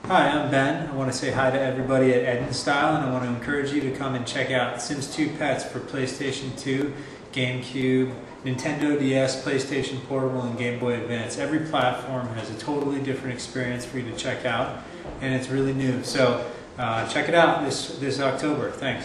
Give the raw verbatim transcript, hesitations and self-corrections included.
Hi, I'm Ben. I want to say hi to everybody at Edenstyle, and I want to encourage you to come and check out Sims two Pets for PlayStation two, GameCube, Nintendo D S, PlayStation Portable, and Game Boy Advance. Every platform has a totally different experience for you to check out, and it's really new. So uh, check it out this, this October. Thanks.